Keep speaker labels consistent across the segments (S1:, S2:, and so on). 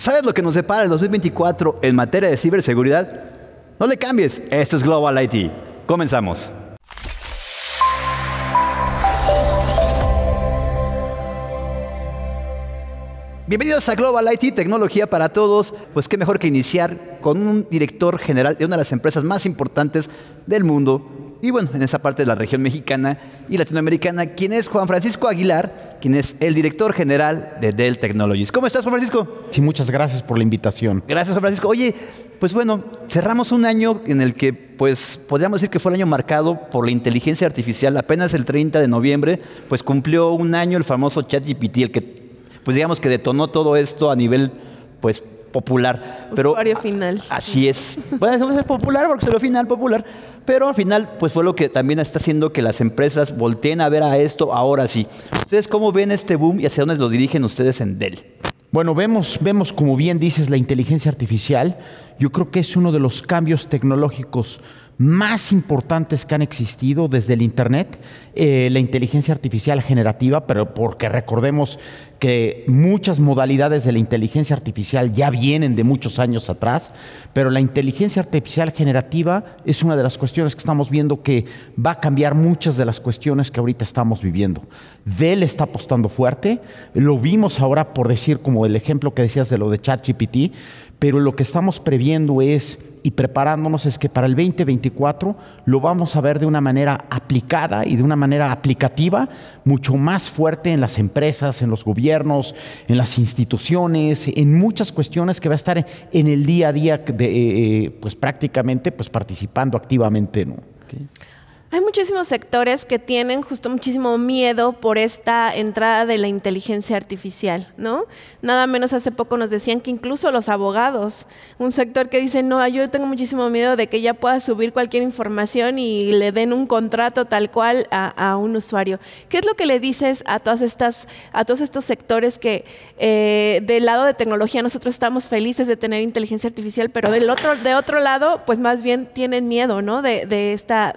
S1: ¿Sabes lo que nos depara el 2024 en materia de ciberseguridad? No le cambies, esto es Global IT. Comenzamos. Bienvenidos a Global IT, tecnología para todos. Pues qué mejor que iniciar con un director general de una de las empresas más importantes del mundo. Y bueno, en esa parte de la región mexicana y latinoamericana, quien es Juan Francisco Aguilar, quien es el director general de Dell Technologies. ¿Cómo estás, Juan Francisco?
S2: Sí, muchas gracias por la invitación.
S1: Gracias, Juan Francisco. Oye, pues bueno, cerramos un año en el que, pues, podríamos decir que fue el año marcado por la inteligencia artificial. Apenas el 30 de noviembre, pues cumplió un año el famoso ChatGPT, el que, pues digamos que detonó todo esto a nivel, pues, popular. Pero
S3: usuario final.
S1: Así es. Bueno, es popular porque es lo final popular. Pero al final, pues fue lo que también está haciendo que las empresas volteen a ver a esto ahora sí. ¿Ustedes cómo ven este boom y hacia dónde lo dirigen ustedes en Dell?
S2: Bueno, vemos, como bien dices, la inteligencia artificial. Yo creo que es uno de los cambios tecnológicos más importantes que han existido desde el Internet, la inteligencia artificial generativa, pero porque recordemos que muchas modalidades de la inteligencia artificial ya vienen de muchos años atrás, pero la inteligencia artificial generativa es una de las cuestiones que estamos viendo que va a cambiar muchas de las cuestiones que ahorita estamos viviendo. Dell está apostando fuerte, lo vimos ahora por decir como el ejemplo que decías de lo de ChatGPT, pero lo que estamos previendo es y preparándonos es que para el 2024 lo vamos a ver de una manera aplicada y de una manera aplicativa mucho más fuerte en las empresas, en los gobiernos, en las instituciones, en muchas cuestiones que va a estar en el día a día pues prácticamente pues participando activamente, ¿no? Okay.
S3: Hay muchísimos sectores que tienen justo muchísimo miedo por esta entrada de la inteligencia artificial, ¿no? Nada menos hace poco nos decían que incluso los abogados, un sector que dice, no, yo tengo muchísimo miedo de que ya pueda subir cualquier información y le den un contrato tal cual a un usuario. ¿Qué es lo que le dices a todos estos sectores que del lado de tecnología nosotros estamos felices de tener inteligencia artificial, pero de otro lado, pues más bien tienen miedo, ¿no? de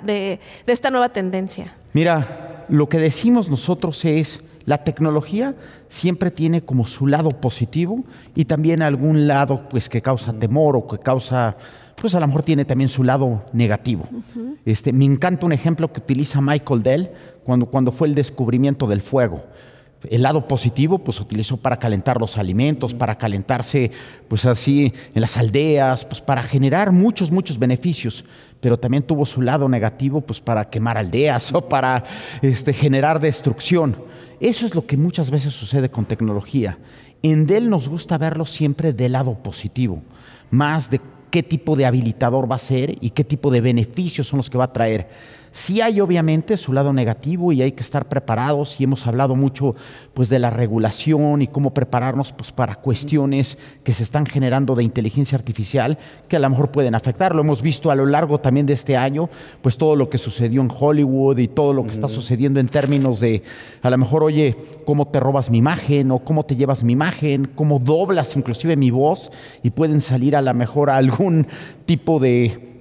S3: esta nueva tendencia?
S2: Mira, lo que decimos nosotros es la tecnología siempre tiene como su lado positivo y también algún lado pues que causa temor o que causa, pues a lo mejor tiene también su lado negativo. Me encanta un ejemplo que utiliza Michael Dell cuando fue el descubrimiento del fuego. El lado positivo, pues utilizó para calentar los alimentos, para calentarse, pues así, en las aldeas, pues para generar muchos beneficios. Pero también tuvo su lado negativo, pues para quemar aldeas o para generar destrucción. Eso es lo que muchas veces sucede con tecnología. En Dell nos gusta verlo siempre del lado positivo, más de qué tipo de habilitador va a ser y qué tipo de beneficios son los que va a traer. Sí hay obviamente su lado negativo y hay que estar preparados y hemos hablado mucho pues de la regulación y cómo prepararnos pues para cuestiones que se están generando de inteligencia artificial que a lo mejor pueden afectar. Lo hemos visto a lo largo también de este año, pues todo lo que sucedió en Hollywood y todo lo que está sucediendo en términos de a lo mejor, oye, cómo te robas mi imagen o cómo te llevas mi imagen, cómo doblas inclusive mi voz y pueden salir a lo mejor a algún tipo de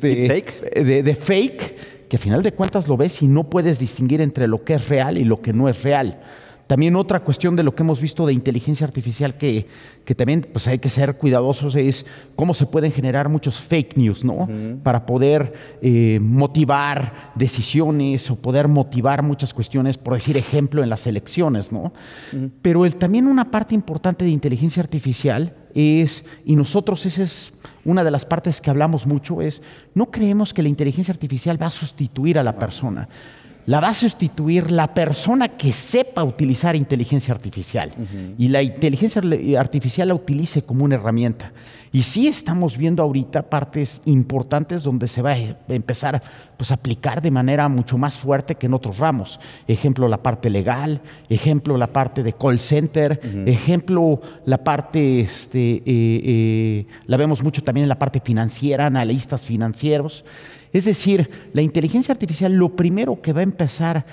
S2: fake que a final de cuentas lo ves y no puedes distinguir entre lo que es real y lo que no es real. También otra cuestión de lo que hemos visto de inteligencia artificial que también pues hay que ser cuidadosos es cómo se pueden generar muchos fake news, ¿no? Para poder motivar decisiones o poder motivar muchas cuestiones, por decir ejemplo, en las elecciones, ¿no? Pero también una parte importante de inteligencia artificial es, y nosotros esa es una de las partes que hablamos mucho, es no creemos que la inteligencia artificial va a sustituir a la persona. La va a sustituir la persona que sepa utilizar inteligencia artificial y la inteligencia artificial la utilice como una herramienta. Y sí estamos viendo ahorita partes importantes donde se va a empezar pues, a aplicar de manera mucho más fuerte que en otros ramos. Ejemplo, la parte legal, ejemplo, la parte de call center, ejemplo, la parte, la vemos mucho también en la parte financiera, analistas financieros. Es decir, la inteligencia artificial lo primero que va a empezar,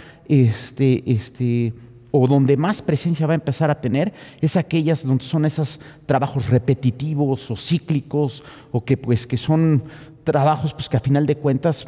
S2: o donde más presencia va a empezar a tener, es aquellas donde son esos trabajos repetitivos o cíclicos, o que son trabajos pues, que a final de cuentas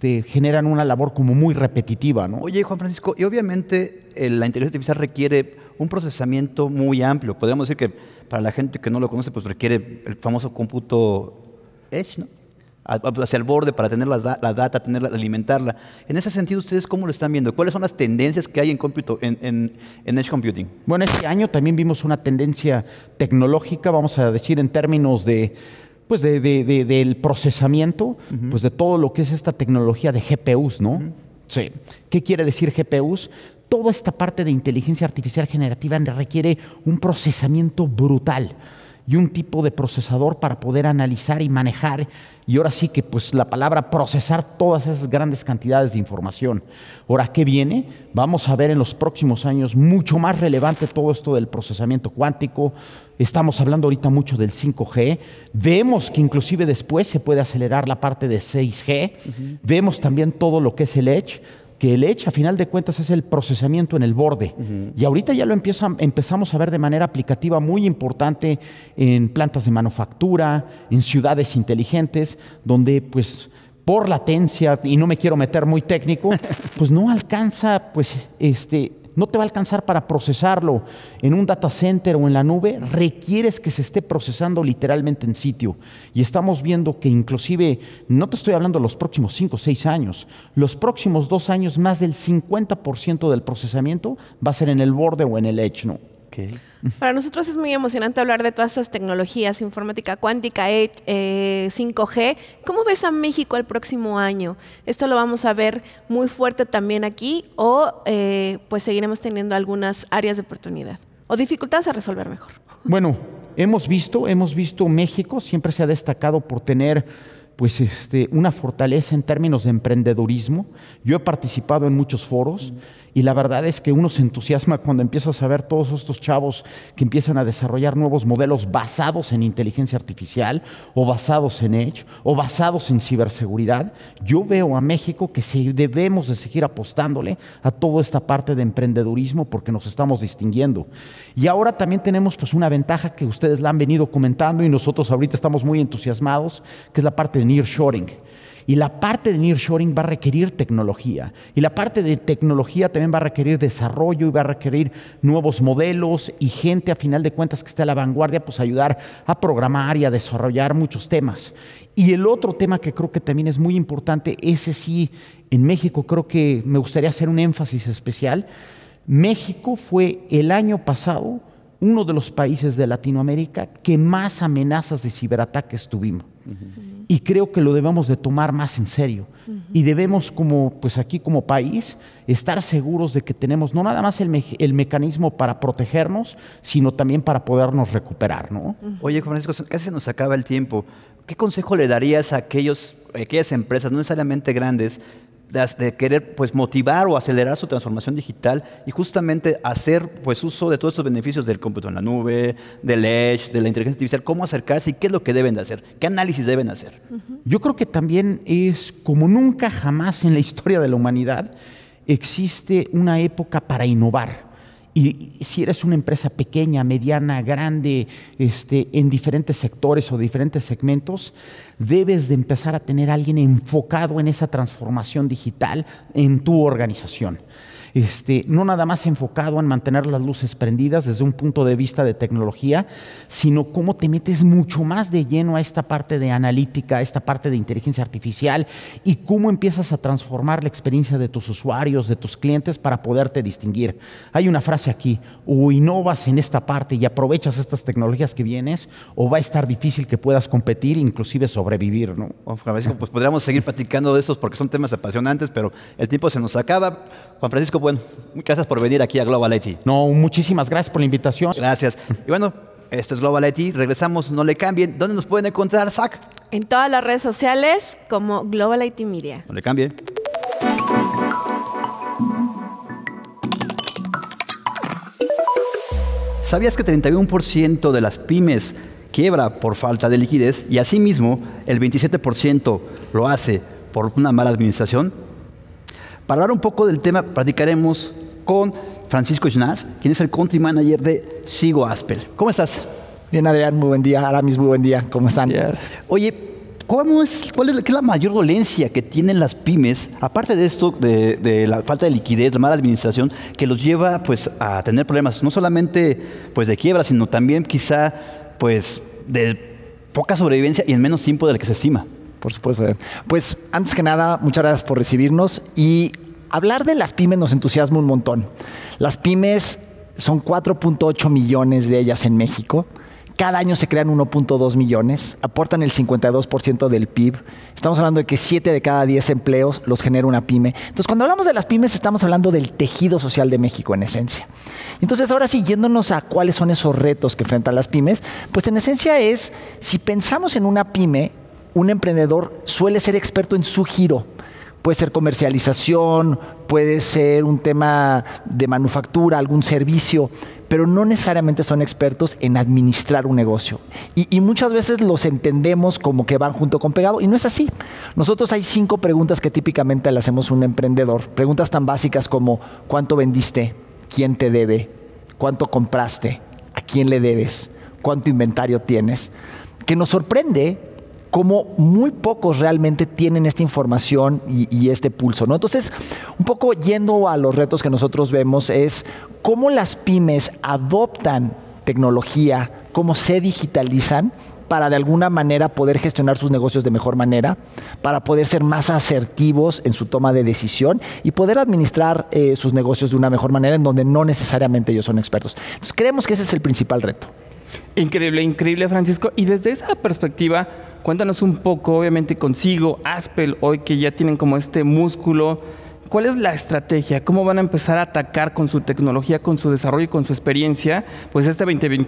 S2: generan una labor como muy repetitiva, ¿no?
S1: Oye, Juan Francisco, y obviamente la inteligencia artificial requiere un procesamiento muy amplio. Podríamos decir que para la gente que no lo conoce, pues requiere el famoso cómputo Edge, ¿no? Hacia el borde para tener la data, alimentarla. En ese sentido, ¿ustedes cómo lo están viendo? ¿Cuáles son las tendencias que hay en cómputo, en Edge Computing?
S2: Bueno, este año también vimos una tendencia tecnológica, vamos a decir en términos de, pues del procesamiento, pues de todo lo que es esta tecnología de GPUs, ¿no? Sí. ¿Qué quiere decir GPUs? Toda esta parte de inteligencia artificial generativa requiere un procesamiento brutal y un tipo de procesador para poder analizar y manejar, y ahora sí que pues la palabra procesar todas esas grandes cantidades de información. Ahora, ¿qué viene? Vamos a ver en los próximos años mucho más relevante todo esto del procesamiento cuántico. Estamos hablando ahorita mucho del 5G. Vemos que inclusive después se puede acelerar la parte de 6G. Vemos también todo lo que es el Edge, que el Edge, a final de cuentas, es el procesamiento en el borde. Y ahorita ya lo empezamos a ver de manera aplicativa muy importante en plantas de manufactura, en ciudades inteligentes, donde, pues, por latencia, y no me quiero meter muy técnico, pues no alcanza, pues, no te va a alcanzar para procesarlo en un data center o en la nube, requieres que se esté procesando literalmente en sitio. Y estamos viendo que inclusive, no te estoy hablando de los próximos 5 o 6 años, los próximos 2 años más del 50% del procesamiento va a ser en el borde o en el edge, ¿no?
S1: Okay.
S3: Para nosotros es muy emocionante hablar de todas estas tecnologías, informática cuántica, 5G. ¿Cómo ves a México el próximo año? ¿Esto lo vamos a ver muy fuerte también aquí o pues seguiremos teniendo algunas áreas de oportunidad o dificultades a resolver mejor?
S2: Bueno, hemos visto México siempre se ha destacado por tener pues una fortaleza en términos de emprendedurismo. Yo he participado en muchos foros y la verdad es que uno se entusiasma cuando empiezas a ver todos estos chavos que empiezan a desarrollar nuevos modelos basados en inteligencia artificial o basados en Edge o basados en ciberseguridad. Yo veo a México que debemos de seguir apostándole a toda esta parte de emprendedurismo porque nos estamos distinguiendo. Y ahora también tenemos pues una ventaja que ustedes la han venido comentando y nosotros ahorita estamos muy entusiasmados, que es la parte de nearshoring. Y la parte de nearshoring va a requerir tecnología. Y la parte de tecnología también va a requerir desarrollo y va a requerir nuevos modelos y gente, a final de cuentas, que esté a la vanguardia, pues ayudar a programar y a desarrollar muchos temas. Y el otro tema que creo que también es muy importante, ese sí, en México creo que me gustaría hacer un énfasis especial. México fue el año pasado uno de los países de Latinoamérica que más amenazas de ciberataques tuvimos. Y creo que lo debemos de tomar más en serio. Y debemos, pues aquí como país, estar seguros de que tenemos no nada más el mecanismo para protegernos, sino también para podernos recuperar, ¿no?
S1: Oye, Juan Francisco, casi se nos acaba el tiempo. ¿Qué consejo le darías a aquellas empresas, no necesariamente grandes, de querer pues motivar o acelerar su transformación digital y justamente hacer pues uso de todos estos beneficios del cómputo en la nube, del Edge, de la inteligencia artificial? ¿Cómo acercarse y qué es lo que deben de hacer? ¿Qué análisis deben hacer?
S2: Yo creo que también es como nunca jamás en la historia de la humanidad existe una época para innovar. Y si eres una empresa pequeña, mediana, grande, en diferentes sectores o diferentes segmentos, debes de empezar a tener a alguien enfocado en esa transformación digital en tu organización. No nada más enfocado en mantener las luces prendidas desde un punto de vista de tecnología, sino cómo te metes mucho más de lleno a esta parte de analítica, a esta parte de inteligencia artificial y cómo empiezas a transformar la experiencia de tus usuarios, de tus clientes para poderte distinguir. Hay una frase aquí: o innovas en esta parte y aprovechas estas tecnologías que vienes, o va a estar difícil que puedas competir e inclusive sobrevivir, ¿no?
S1: Juan Francisco, pues podríamos seguir platicando de estos porque son temas apasionantes, pero el tiempo se nos acaba. Juan Francisco, bueno, gracias por venir aquí a Global IT.
S2: No, muchísimas gracias por la invitación.
S1: Gracias. Y bueno, esto es Global IT. Regresamos, no le cambien. ¿Dónde nos pueden encontrar, Zach?
S3: En todas las redes sociales como Global IT Media.
S1: No le cambie. ¿Sabías que 31% de las pymes quiebra por falta de liquidez y asimismo el 27% lo hace por una mala administración? Para hablar un poco del tema, platicaremos con Francisco Schnaz, quien es el Country Manager de Sigo Aspel. ¿Cómo estás?
S4: Bien, Adrián, muy buen día. Aramis, muy buen día. ¿Cómo están?
S1: Oye, ¿Cuál es la mayor dolencia que tienen las pymes, aparte de esto, de la falta de liquidez, la mala administración, que los lleva pues, a tener problemas, no solamente pues, de quiebra, sino también quizá pues, de poca sobrevivencia y en menos tiempo del que se estima?
S4: Por supuesto. Pues antes que nada, muchas gracias por recibirnos, y hablar de las pymes nos entusiasma un montón. Las pymes son 4.8 millones de ellas en México. Cada año se crean 1.2 millones, aportan el 52% del PIB. Estamos hablando de que 7 de cada 10 empleos los genera una pyme. Entonces, cuando hablamos de las pymes, estamos hablando del tejido social de México, en esencia. Entonces, ahora sí, yéndonos a cuáles son esos retos que enfrentan las pymes, pues en esencia es, si pensamos en una pyme, un emprendedor suele ser experto en su giro. Puede ser comercialización, puede ser un tema de manufactura, algún servicio, pero no necesariamente son expertos en administrar un negocio. Y muchas veces los entendemos como que van junto con pegado, y no es así. Nosotros hay 5 preguntas que típicamente le hacemos a un emprendedor. Preguntas tan básicas como: ¿cuánto vendiste? ¿Quién te debe? ¿Cuánto compraste? ¿A quién le debes? ¿Cuánto inventario tienes? Que nos sorprende cómo muy pocos realmente tienen esta información y este pulso, ¿no? Entonces, un poco yendo a los retos que nosotros vemos es cómo las pymes adoptan tecnología, cómo se digitalizan para de alguna manera poder gestionar sus negocios de mejor manera, para poder ser más asertivos en su toma de decisión y poder administrar sus negocios de una mejor manera en donde no necesariamente ellos son expertos. Entonces, creemos que ese es el principal reto.
S5: Increíble, increíble, Francisco. Y desde esa perspectiva, cuéntanos un poco, obviamente consigo, Aspel, hoy que ya tienen como este músculo, ¿cuál es la estrategia? ¿Cómo van a empezar a atacar con su tecnología, con su desarrollo y con su experiencia, pues este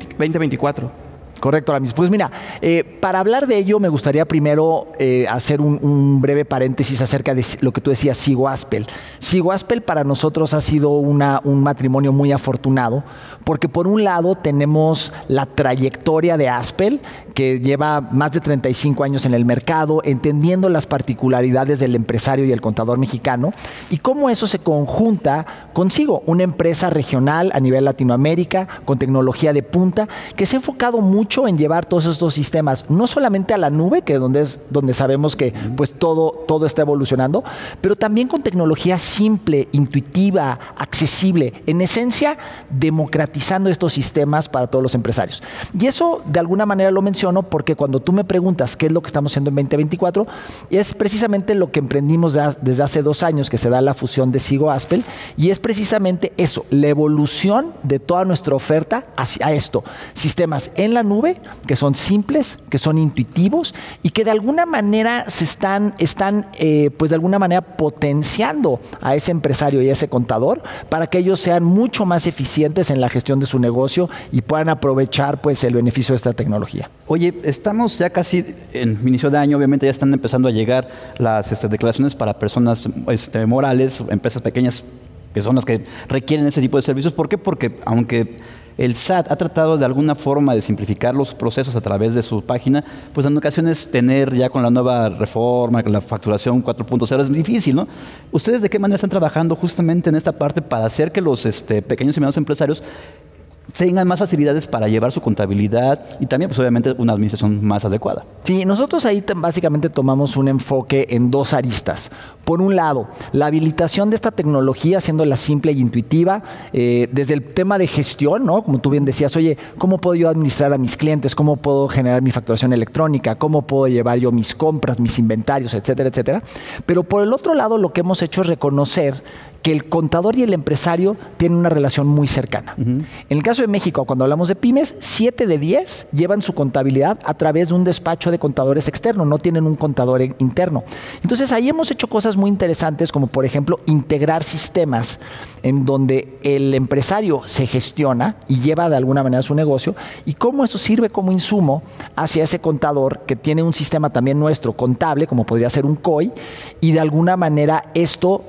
S5: 2024?
S4: Correcto, Aramis. Pues mira, para hablar de ello me gustaría primero hacer un breve paréntesis acerca de lo que tú decías, Sigo Aspel. Sigo Aspel para nosotros ha sido un matrimonio muy afortunado, porque por un lado tenemos la trayectoria de Aspel, que lleva más de 35 años en el mercado, entendiendo las particularidades del empresario y el contador mexicano, y cómo eso se conjunta consigo, una empresa regional a nivel Latinoamérica, con tecnología de punta, que se ha enfocado mucho en llevar todos estos sistemas, no solamente a la nube, que es donde sabemos que pues todo está evolucionando, pero también con tecnología simple, intuitiva, accesible, en esencia democratizando estos sistemas para todos los empresarios. Y eso de alguna manera lo menciono porque cuando tú me preguntas qué es lo que estamos haciendo en 2024, es precisamente lo que emprendimos desde hace 2 años, que se da la fusión de Sigo Aspel, y es precisamente eso, la evolución de toda nuestra oferta hacia esto, sistemas en la nube que son simples, que son intuitivos y que de alguna manera están pues de alguna manera potenciando a ese empresario y a ese contador para que ellos sean mucho más eficientes en la gestión de su negocio y puedan aprovechar pues el beneficio de esta tecnología.
S1: Oye, estamos ya casi en inicio de año, obviamente ya están empezando a llegar las declaraciones para personas morales, empresas pequeñas, que son las que requieren ese tipo de servicios. ¿Por qué? Porque aunque el SAT ha tratado de alguna forma de simplificar los procesos a través de su página, pues en ocasiones tener ya con la nueva reforma, con la facturación 4.0 es difícil, ¿no? ¿Ustedes de qué manera están trabajando justamente en esta parte para hacer que los pequeños y medianos empresarios tengan más facilidades para llevar su contabilidad y también, pues obviamente, una administración más adecuada?
S4: Sí, nosotros ahí básicamente tomamos un enfoque en 2 aristas. Por un lado, la habilitación de esta tecnología, haciéndola simple e intuitiva, desde el tema de gestión, ¿no? Como tú bien decías, oye, ¿cómo puedo yo administrar a mis clientes? ¿Cómo puedo generar mi facturación electrónica? ¿Cómo puedo llevar yo mis compras, mis inventarios, etcétera, etcétera? Pero por el otro lado, lo que hemos hecho es reconocer que el contador y el empresario tienen una relación muy cercana. En el caso de México, cuando hablamos de pymes, 7 de 10 llevan su contabilidad a través de un despacho de contadores externo, no tienen un contador interno. Entonces, ahí hemos hecho cosas muy interesantes, como por ejemplo, integrar sistemas en donde el empresario se gestiona y lleva de alguna manera su negocio, y cómo eso sirve como insumo hacia ese contador que tiene un sistema también nuestro contable, como podría ser un COI, y de alguna manera esto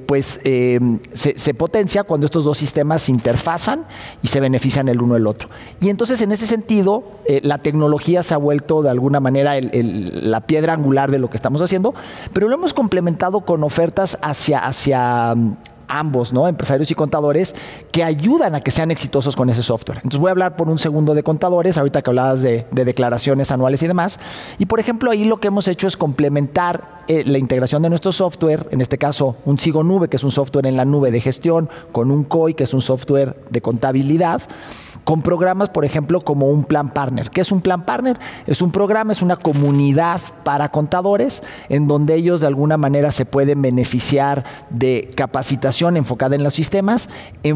S4: se potencia cuando estos 2 sistemas se interfazan y se benefician el uno del otro. Y entonces, en ese sentido, la tecnología se ha vuelto de alguna manera la piedra angular de lo que estamos haciendo, pero lo hemos complementado con ofertas hacia ambos, ¿no? Empresarios y contadores, que ayudan a que sean exitosos con ese software. Entonces voy a hablar por un segundo de contadores, ahorita que hablabas de declaraciones anuales y demás. Y por ejemplo, ahí lo que hemos hecho es complementar la integración de nuestro software, en este caso un Sigo Nube, que es un software en la nube de gestión, con un COI, que es un software de contabilidad, con programas, por ejemplo, como un Plan Partner. ¿Qué es un Plan Partner? Es un programa, es una comunidad para contadores en donde ellos de alguna manera se pueden beneficiar de capacitación enfocada en los sistemas,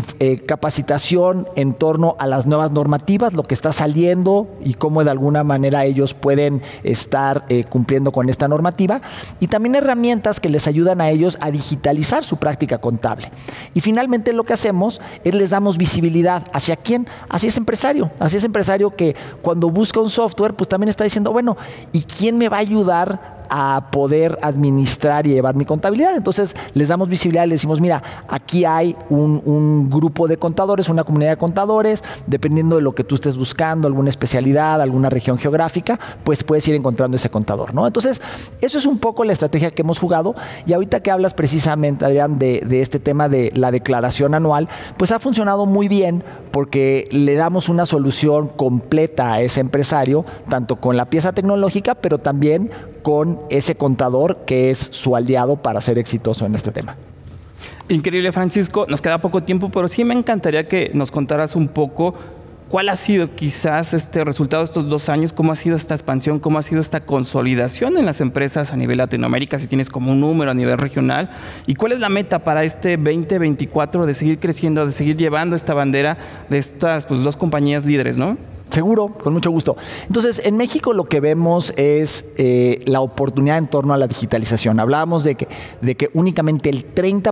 S4: capacitación en torno a las nuevas normativas, lo que está saliendo y cómo de alguna manera ellos pueden estar cumpliendo con esta normativa, y también herramientas que les ayudan a ellos a digitalizar su práctica contable. Y finalmente lo que hacemos es les damos visibilidad. ¿Hacia quién? Hacia ese empresario que cuando busca un software, pues también está diciendo, bueno, ¿y quién me va a ayudar a poder administrar y llevar mi contabilidad? Entonces les damos visibilidad, les decimos, mira, aquí hay un grupo de contadores, una comunidad de contadores, dependiendo de lo que tú estés buscando, alguna especialidad, alguna región geográfica, pues puedes ir encontrando ese contador, ¿no? Entonces, eso es un poco la estrategia que hemos jugado. Y ahorita que hablas precisamente, Adrián, de este tema de la declaración anual, pues ha funcionado muy bien porque le damos una solución completa a ese empresario, tanto con la pieza tecnológica, pero también con ese contador que es su aliado para ser exitoso en este tema.
S5: Increíble, Francisco. Nos queda poco tiempo, pero sí me encantaría que nos contaras un poco cuál ha sido quizás este resultado de estos 2 años, cómo ha sido esta expansión, cómo ha sido esta consolidación en las empresas a nivel Latinoamérica, si tienes como un número a nivel regional, y cuál es la meta para este 2024 de seguir creciendo, de seguir llevando esta bandera de estas 2 compañías líderes, ¿no?
S4: Seguro, con mucho gusto. Entonces, en México lo que vemos es la oportunidad en torno a la digitalización. Hablábamos de que únicamente el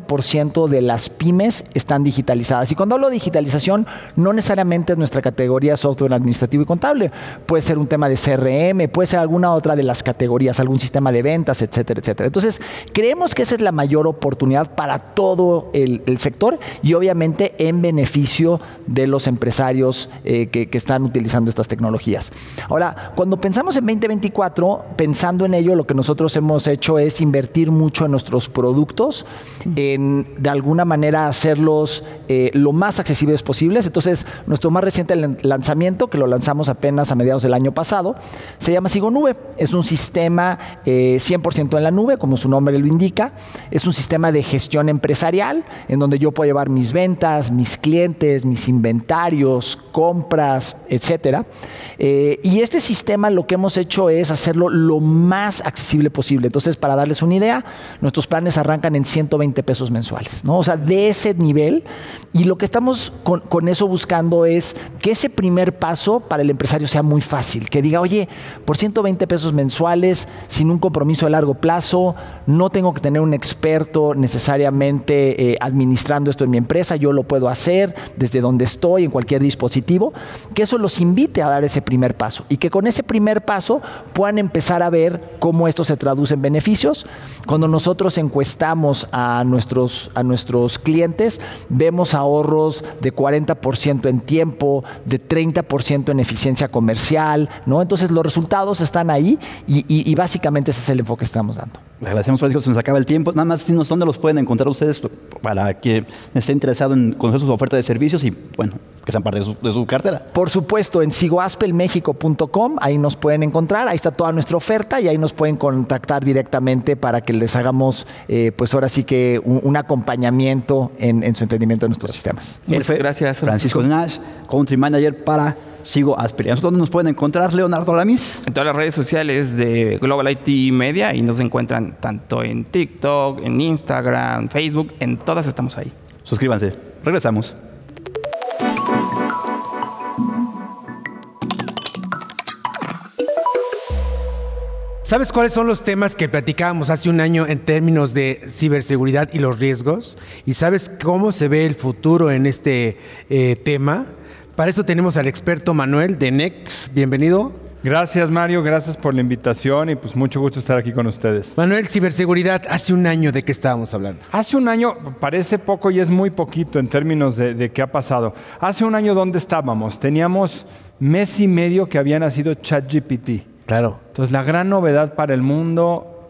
S4: 30% de las pymes están digitalizadas. Y cuando hablo de digitalización, no necesariamente es nuestra categoría software administrativo y contable. Puede ser un tema de CRM, puede ser alguna otra de las categorías, algún sistema de ventas, etcétera, etcétera. Entonces, creemos que esa es la mayor oportunidad para todo el sector y obviamente en beneficio de los empresarios que están utilizando estas tecnologías. Ahora, cuando pensamos en 2024, pensando en ello, lo que nosotros hemos hecho es invertir mucho en nuestros productos, en de alguna manera hacerlos lo más accesibles posibles. Entonces, nuestro más reciente lanzamiento, que lo lanzamos apenas a mediados del año pasado, se llama Sigo Nube. Es un sistema 100% en la nube, como su nombre lo indica. Es un sistema de gestión empresarial, en donde yo puedo llevar mis ventas, mis clientes, mis inventarios, compras, etcétera. Y este sistema lo que hemos hecho es hacerlo lo más accesible posible. Entonces, para darles una idea, nuestros planes arrancan en 120 pesos mensuales, ¿no? O sea, de ese nivel. Y lo que estamos con eso buscando es que ese primer paso para el empresario sea muy fácil. Que diga, oye, por 120 pesos mensuales, sin un compromiso a largo plazo, no tengo que tener un experto necesariamente administrando esto en mi empresa. Yo lo puedo hacer desde donde estoy, en cualquier dispositivo. Que eso los invite a dar ese primer paso y que con ese primer paso puedan empezar a ver cómo esto se traduce en beneficios. Cuando nosotros encuestamos a nuestros clientes, vemos ahorros de 40% en tiempo, de 30% en eficiencia comercial, ¿no? Entonces los resultados están ahí y básicamente ese es el enfoque que estamos dando.
S1: Le agradecemos, Francisco, se nos acaba el tiempo. Nada más, dinos dónde los pueden encontrar ustedes para quien esté interesado en conocer su oferta de servicios y, bueno, que sean parte de su cartera.
S4: Por supuesto, en sigoaspelmexico.com, ahí nos pueden encontrar, ahí está toda nuestra oferta y ahí nos pueden contactar directamente para que les hagamos, pues ahora sí que un acompañamiento en su entendimiento de nuestros sistemas.
S5: Muchas gracias,
S1: Francisco Nash, Country Manager para Sigo Aspel. ¿Y a nosotros dónde nos pueden encontrar, Leonardo Ramis?
S5: En todas las redes sociales de Global IT Media y nos encuentran tanto en TikTok, en Instagram, Facebook, en todas estamos ahí.
S1: Suscríbanse. Regresamos.
S6: ¿Sabes cuáles son los temas que platicábamos hace un año en términos de ciberseguridad y los riesgos? ¿Y sabes cómo se ve el futuro en este tema? Para eso tenemos al experto Manuel de NECT. Bienvenido.
S7: Gracias, Mario. Gracias por la invitación y pues mucho gusto estar aquí con ustedes.
S6: Manuel, ciberseguridad, hace un año ¿de qué estábamos hablando?
S7: Hace un año, parece poco y es muy poquito en términos de qué ha pasado. Hace un año, ¿dónde estábamos? Teníamos mes y medio que había nacido ChatGPT.
S6: Claro.
S7: Entonces, la gran novedad para el mundo,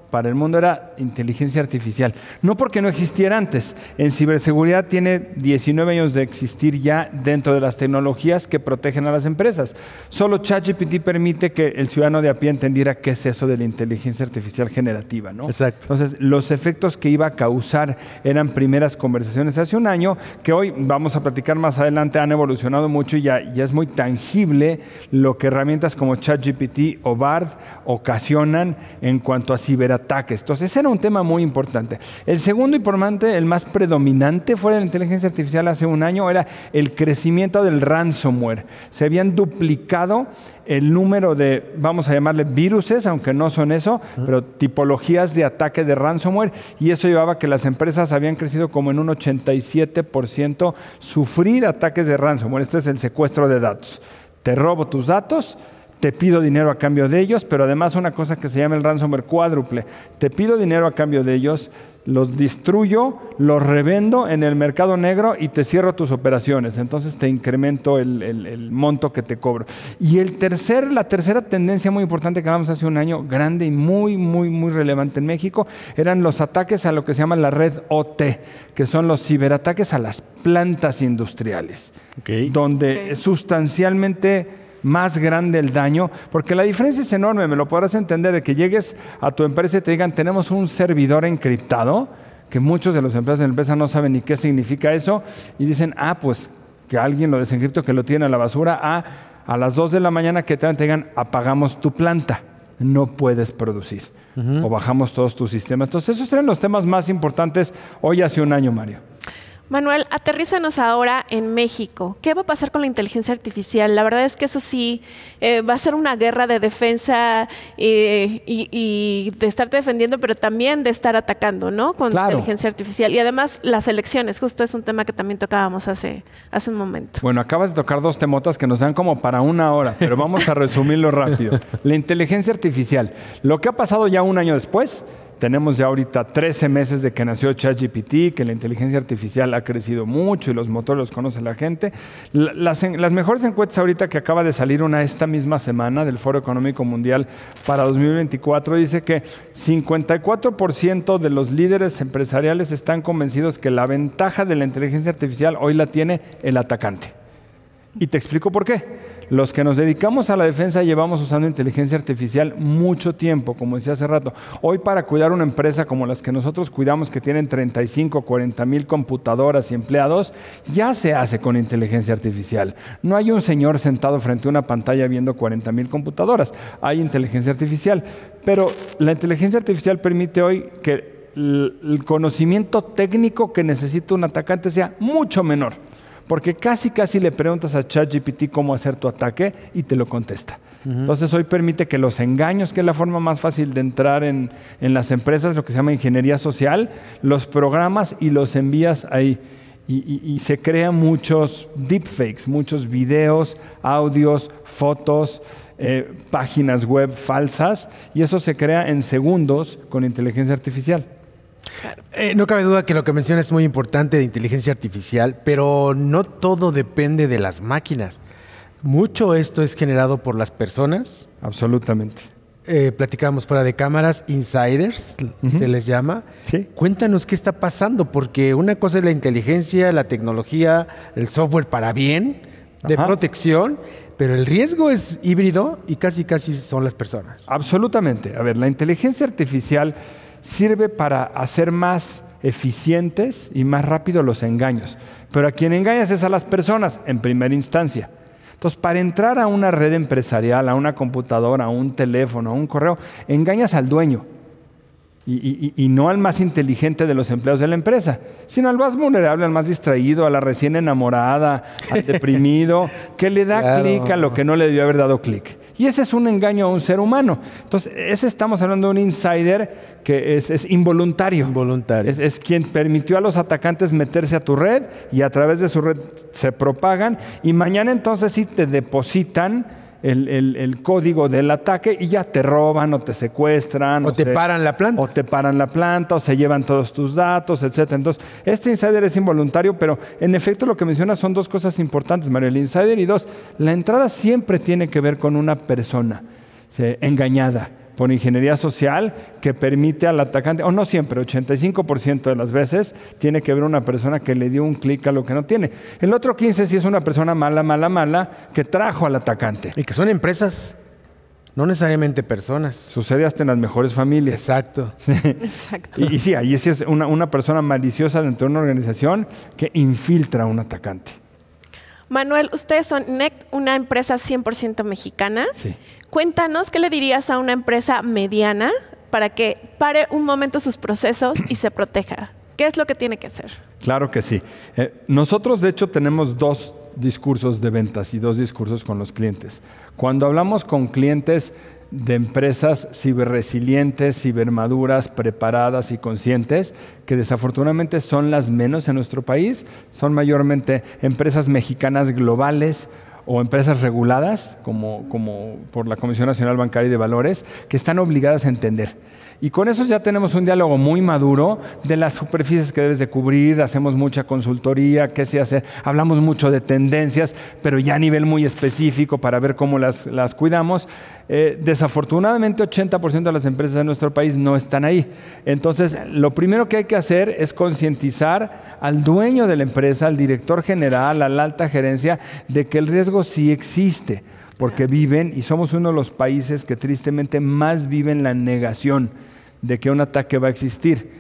S7: para el mundo era inteligencia artificial. No porque no existiera antes. En ciberseguridad tiene 19 años de existir ya dentro de las tecnologías que protegen a las empresas. Solo ChatGPT permite que el ciudadano de a pie entendiera qué es eso de la inteligencia artificial generativa, ¿no?
S6: Exacto.
S7: Entonces, los efectos que iba a causar eran primeras conversaciones hace un año, que hoy vamos a platicar más adelante, han evolucionado mucho y ya es muy tangible lo que herramientas como ChatGPT o Bard ocasionan en cuanto a ciberataques. Entonces, ese era un tema muy importante. El segundo importante, el más predominante fuera de la inteligencia artificial hace un año, era el crecimiento del ransomware. Se habían duplicado el número de, vamos a llamarle viruses, aunque no son eso, pero tipologías de ataque de ransomware, y eso llevaba a que las empresas habían crecido como en un 87% sufrir ataques de ransomware. Este es el secuestro de datos. Te robo tus datos, te pido dinero a cambio de ellos, pero además una cosa que se llama el ransomware cuádruple. Te pido dinero a cambio de ellos, los destruyo, los revendo en el mercado negro y te cierro tus operaciones. Entonces te incremento el monto que te cobro. Y la tercera tendencia muy importante que hablamos hace un año, grande y muy relevante en México, eran los ataques a lo que se llama la red OT, que son los ciberataques a las plantas industriales, donde sustancialmente más grande el daño, porque la diferencia es enorme. Me lo podrás entender de que llegues a tu empresa y te digan, tenemos un servidor encriptado, que muchos de los empleados de la empresa no saben ni qué significa eso, y dicen, pues que alguien lo desencriptó, que lo tiene a la basura, a las 2 de la mañana que te digan, apagamos tu planta, no puedes producir, o bajamos todos tus sistemas. Entonces, esos eran los temas más importantes hoy hace un año, Mario.
S3: Manuel, aterrízanos ahora en México. ¿Qué va a pasar con la inteligencia artificial? La verdad es que eso sí, va a ser una guerra de defensa y de estarte defendiendo, pero también de estar atacando, ¿no? Con inteligencia artificial. Y además, las elecciones, justo es un tema que también tocábamos hace un momento.
S7: Bueno, acabas de tocar dos temotas que nos dan como para una hora, pero vamos a resumirlo rápido. La inteligencia artificial. Lo que ha pasado ya un año después. Tenemos ya ahorita 13 meses de que nació ChatGPT, que la inteligencia artificial ha crecido mucho y los motores los conoce la gente. Las mejores encuestas ahorita que acaba de salir esta misma semana del Foro Económico Mundial para 2024 dice que 54% de los líderes empresariales están convencidos que la ventaja de la inteligencia artificial hoy la tiene el atacante. Y te explico por qué. Los que nos dedicamos a la defensa llevamos usando inteligencia artificial mucho tiempo, como decía hace rato. Hoy para cuidar una empresa como las que nosotros cuidamos, que tienen 35, 40 mil computadoras y empleados, ya se hace con inteligencia artificial. No hay un señor sentado frente a una pantalla viendo 40 mil computadoras. Hay inteligencia artificial. Pero la inteligencia artificial permite hoy que el conocimiento técnico que necesita un atacante sea mucho menor. Porque casi le preguntas a ChatGPT cómo hacer tu ataque y te lo contesta. Entonces, hoy permite que los engaños, que es la forma más fácil de entrar en las empresas, lo que se llama ingeniería social, los programas y los envías ahí. Y se crean muchos deepfakes, muchos videos, audios, fotos, páginas web falsas, y eso se crea en segundos con inteligencia artificial.
S6: Claro. No cabe duda que lo que menciona es muy importante de inteligencia artificial, pero no todo depende de las máquinas. Mucho esto es generado por las personas.
S7: Absolutamente.
S6: Platicábamos fuera de cámaras, insiders, se les llama.
S7: Sí.
S6: Cuéntanos qué está pasando, porque una cosa es la inteligencia, la tecnología, el software para bien, de protección, pero el riesgo es híbrido y casi son las personas.
S7: Absolutamente. A ver, la inteligencia artificial sirve para hacer más eficientes y más rápido los engaños. Pero a quien engañas es a las personas en primera instancia. Entonces, para entrar a una red empresarial, a una computadora, a un teléfono, a un correo, engañas al dueño. Y no al más inteligente de los empleados de la empresa, sino al más vulnerable, al más distraído, a la recién enamorada, al deprimido, que le da clic a lo que no le debió haber dado clic. Y ese es un engaño a un ser humano. Entonces, estamos hablando de un insider que es involuntario. Es quien permitió a los atacantes meterse a tu red y a través de su red se propagan. Y mañana entonces sí te depositan el código del ataque y ya te roban o te secuestran.
S6: O te paran la planta.
S7: O te paran la planta o se llevan todos tus datos, etc. Entonces, este insider es involuntario, pero en efecto lo que mencionas son dos cosas importantes, Mario. El insider y dos, la entrada siempre tiene que ver con una persona engañada. por ingeniería social que permite al atacante, o no siempre, 85% de las veces, tiene que ver una persona que le dio un clic a lo que no tiene. El otro 15% sí es una persona mala, que trajo al atacante.
S6: Y que son empresas, no necesariamente personas.
S7: Sucede hasta en las mejores familias.
S6: Exacto.
S3: Exacto.
S7: Y sí, ahí sí es una persona maliciosa dentro de una organización que infiltra a un atacante.
S3: Manuel, ustedes son NECT, una empresa 100% mexicana.
S7: Sí.
S3: Cuéntanos, ¿qué le dirías a una empresa mediana para que pare un momento sus procesos y se proteja? ¿Qué es lo que tiene que hacer?
S7: Claro que sí. Nosotros, de hecho, tenemos 2 discursos de ventas y 2 discursos con los clientes. Cuando hablamos con clientes de empresas ciberresilientes, cibermaduras, preparadas y conscientes, que desafortunadamente son las menos en nuestro país, son mayormente empresas mexicanas globales o empresas reguladas, como por la Comisión Nacional Bancaria y de Valores, que están obligadas a entender. Y con eso ya tenemos un diálogo muy maduro de las superficies que debes de cubrir, hacemos mucha consultoría, qué se hace, hablamos mucho de tendencias, pero ya a nivel muy específico para ver cómo las cuidamos. Desafortunadamente 80% de las empresas de nuestro país no están ahí. Entonces, lo primero que hay que hacer es concientizar al dueño de la empresa, al director general, a la alta gerencia, de que el riesgo sí existe, porque viven, y somos uno de los países que tristemente más viven la negación de que un ataque va a existir.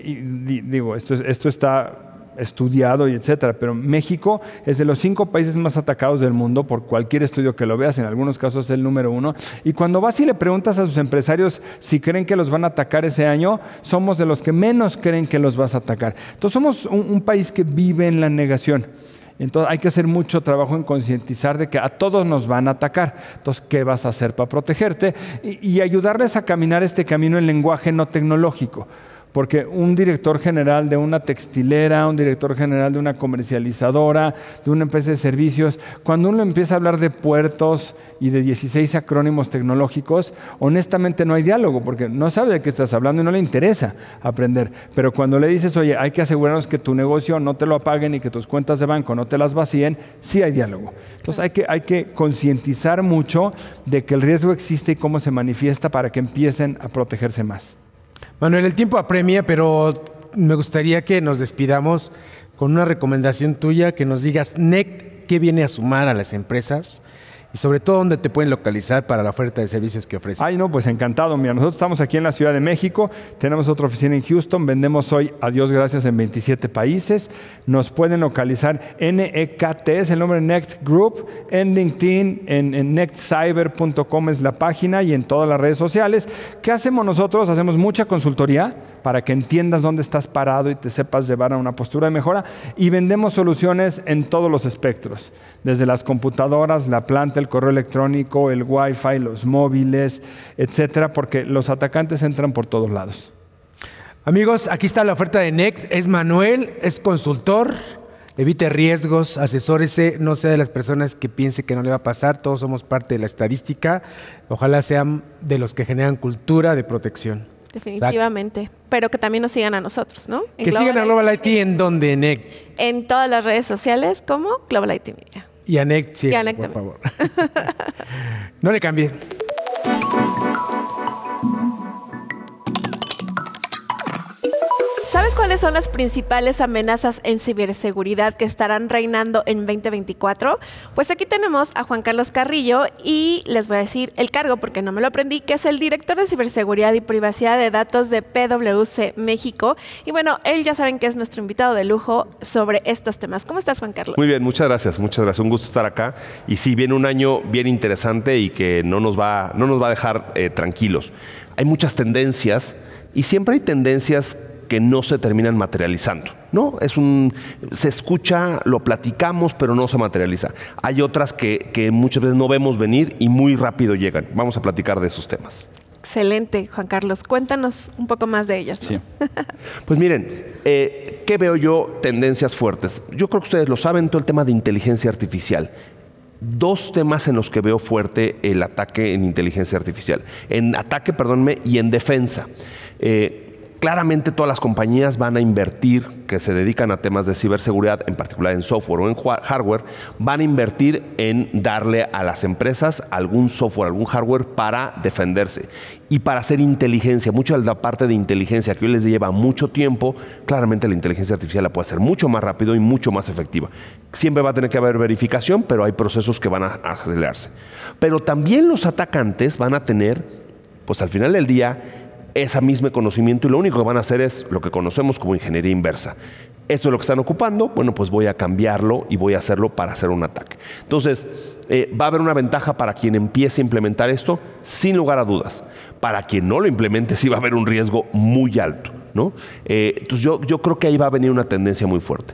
S7: Digo, esto está estudiado y etcétera, pero México es de los 5 países más atacados del mundo por cualquier estudio que lo veas, en algunos casos es el número 1. Y cuando vas y le preguntas a sus empresarios si creen que los van a atacar ese año, somos de los que menos creen que los vas a atacar. Entonces somos un país que vive en la negación. Entonces hay que hacer mucho trabajo en concientizar de que a todos nos van a atacar. Entonces, ¿qué vas a hacer para protegerte? Y ayudarles a caminar este camino en lenguaje no tecnológico. Porque un director general de una textilera, un director general de una comercializadora, de una empresa de servicios, cuando uno empieza a hablar de puertos y de 16 acrónimos tecnológicos, honestamente no hay diálogo, porque no sabe de qué estás hablando y no le interesa aprender. Pero cuando le dices, oye, hay que asegurarnos que tu negocio no te lo apaguen y que tus cuentas de banco no te las vacíen, sí hay diálogo. Entonces hay que concientizar mucho de que el riesgo existe y cómo se manifiesta para que empiecen a protegerse más.
S6: Manuel, el tiempo apremia, pero me gustaría que nos despidamos con una recomendación tuya, que nos digas, NECT, ¿qué viene a sumar a las empresas? Y sobre todo, ¿dónde te pueden localizar para la oferta de servicios que ofreces?
S7: Ay, no, pues encantado. Mira, nosotros estamos aquí en la Ciudad de México, tenemos otra oficina en Houston, vendemos hoy, a Dios gracias, en 27 países. Nos pueden localizar NEKT, es el nombre NECT Group, en LinkedIn, en nectcyber.com es la página y en todas las redes sociales. ¿Qué hacemos nosotros? Hacemos mucha consultoría para que entiendas dónde estás parado y te sepas llevar a una postura de mejora. Y vendemos soluciones en todos los espectros, desde las computadoras, la planta, el correo electrónico, el Wi-Fi, los móviles, etcétera, porque los atacantes entran por todos lados.
S6: Amigos, aquí está la oferta de NECT. Es Manuel, es consultor. Evite riesgos, asesórese, no sea de las personas que piense que no le va a pasar. Todos somos parte de la estadística. Ojalá sean de los que generan cultura de protección.
S3: Definitivamente. Exacto. Pero que también nos sigan a nosotros, ¿no?
S6: Que sigan a Global IT en donde, NECT.
S3: En todas las redes sociales como Global IT Media.
S6: Y a NECT, sí, por favor. No le cambie.
S3: ¿Sabes cuáles son las principales amenazas en ciberseguridad que estarán reinando en 2024? Pues aquí tenemos a Juan Carlos Carrillo y les voy a decir el cargo porque no me lo aprendí, que es el director de ciberseguridad y privacidad de datos de PwC México. Y bueno, él ya saben que es nuestro invitado de lujo sobre estos temas. ¿Cómo estás, Juan Carlos?
S8: Muy bien, muchas gracias. Un gusto estar acá. Y sí, viene un año bien interesante y que no nos va a dejar tranquilos. Hay muchas tendencias y siempre hay tendencias que no se terminan materializando, ¿no? Se escucha, lo platicamos, pero no se materializa. Hay otras que muchas veces no vemos venir y muy rápido llegan. Vamos a platicar de esos temas.
S3: Excelente, Juan Carlos. Cuéntanos un poco más de ellas, ¿no?
S8: Sí. Pues miren, ¿qué veo yo? Tendencias fuertes. Yo creo que ustedes lo saben, todo el tema de inteligencia artificial. 2 temas en los que veo fuerte el ataque en inteligencia artificial. En ataque, perdónme, y en defensa. Claramente todas las compañías van a invertir, que se dedican a temas de ciberseguridad, en particular en software o en hardware, van a invertir en darle a las empresas algún software, algún hardware para defenderse y para hacer inteligencia. Mucha de la parte de inteligencia que hoy les lleva mucho tiempo, claramente la inteligencia artificial la puede hacer mucho más rápido y mucho más efectiva. Siempre va a tener que haber verificación, pero hay procesos que van a acelerarse. Pero también los atacantes van a tener, pues al final del día, ese mismo conocimiento y lo único que van a hacer es lo que conocemos como ingeniería inversa. Esto es lo que están ocupando, bueno, pues voy a cambiarlo y voy a hacerlo para hacer un ataque. Entonces, va a haber una ventaja para quien empiece a implementar esto, sin lugar a dudas. Para quien no lo implemente, sí va a haber un riesgo muy alto, ¿no? Entonces, yo creo que ahí va a venir una tendencia muy fuerte.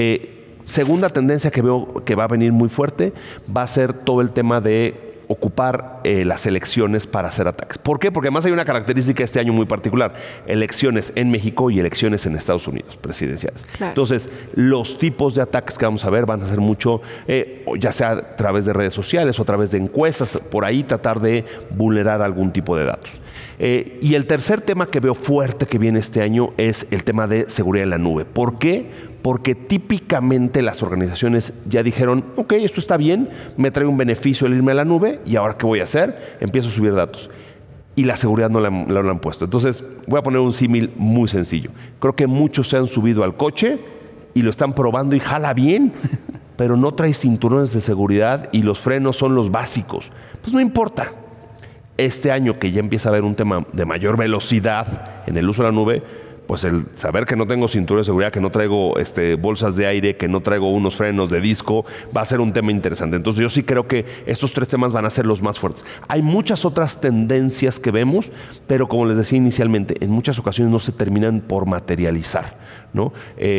S8: Segunda tendencia que veo que va a venir muy fuerte va a ser todo el tema de ocupar las elecciones para hacer ataques. ¿Por qué? Porque además hay una característica este año muy particular. Elecciones en México y elecciones en Estados Unidos, presidenciales. Claro. Entonces, los tipos de ataques que vamos a ver van a ser mucho, ya sea a través de redes sociales o a través de encuestas, por ahí tratar de vulnerar algún tipo de datos. Y el tercer tema que veo fuerte que viene este año es el tema de seguridad en la nube. ¿Por qué? Porque típicamente las organizaciones ya dijeron, ok, esto está bien, me trae un beneficio el irme a la nube y ahora ¿qué voy a hacer? Empiezo a subir datos. Y la seguridad no la han puesto. Entonces, voy a poner un símil muy sencillo. Creo que muchos se han subido al coche y lo están probando y jala bien, pero no trae cinturones de seguridad y los frenos son los básicos. Pues no importa. Este año que ya empieza a haber un tema de mayor velocidad en el uso de la nube, pues el saber que no tengo cinturón de seguridad, que no traigo bolsas de aire, que no traigo unos frenos de disco, va a ser un tema interesante. Entonces yo sí creo que estos tres temas van a ser los más fuertes. Hay muchas otras tendencias que vemos, pero como les decía inicialmente, en muchas ocasiones no se terminan por materializar, ¿no?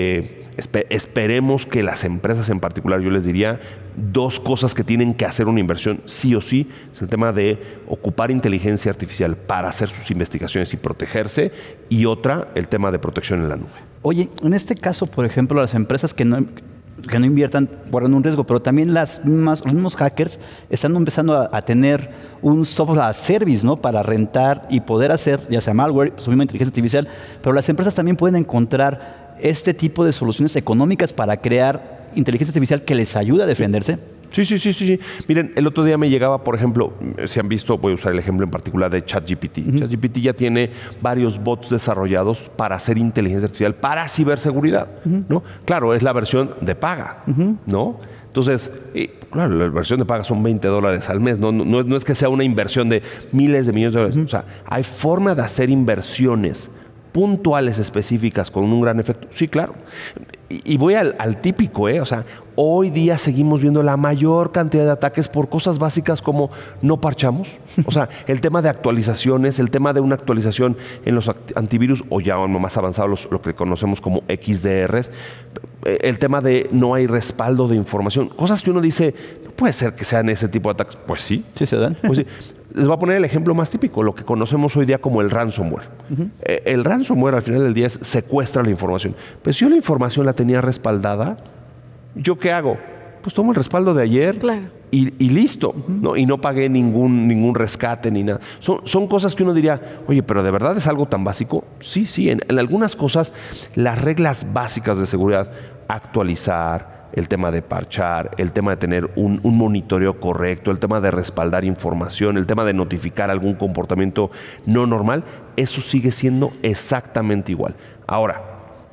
S8: Esperemos que las empresas en particular, yo les diría, dos cosas que tienen que hacer una inversión sí o sí, es el tema de ocupar inteligencia artificial para hacer sus investigaciones y protegerse, y otra, el tema de protección en la nube.
S1: Oye, en este caso, por ejemplo, las empresas que no inviertan guardan un riesgo, pero también los mismos hackers están empezando a tener un software as service, ¿no? Para rentar y poder hacer, ya sea malware, su misma inteligencia artificial, pero las empresas también pueden encontrar este tipo de soluciones económicas para crear inteligencia artificial que les ayude a defenderse.
S8: Sí. Miren, el otro día me llegaba, por ejemplo, si han visto, voy a usar el ejemplo en particular de ChatGPT. ChatGPT ya tiene varios bots desarrollados para hacer inteligencia artificial para ciberseguridad, ¿no? Claro, es la versión de paga, ¿no? Entonces, claro, la versión de paga son $20 al mes. No es que sea una inversión de miles de millones de dólares. O sea, hay forma de hacer inversiones puntuales específicas con un gran efecto. Sí, claro. Y voy al típico, O sea, hoy día seguimos viendo la mayor cantidad de ataques por cosas básicas como no parchamos. O sea, el tema de actualizaciones, el tema de una actualización en los antivirus o ya más avanzados lo que conocemos como XDRs, el tema de no hay respaldo de información, cosas que uno dice, no puede ser que sean ese tipo de ataques. Pues sí.
S1: Sí se dan.
S8: Pues sí. Les voy a poner el ejemplo más típico, lo que conocemos hoy día como el ransomware. El ransomware al final del día secuestra la información. Pero si yo la información la tenía respaldada, ¿yo qué hago? Pues tomo el respaldo de ayer y listo, ¿no? Y no pagué ningún rescate ni nada. Son cosas que uno diría, oye, pero ¿de verdad es algo tan básico? Sí. En algunas cosas, las reglas básicas de seguridad, actualizar, el tema de parchar, el tema de tener un monitoreo correcto, el tema de respaldar información, el tema de notificar algún comportamiento no normal, eso sigue siendo exactamente igual. Ahora,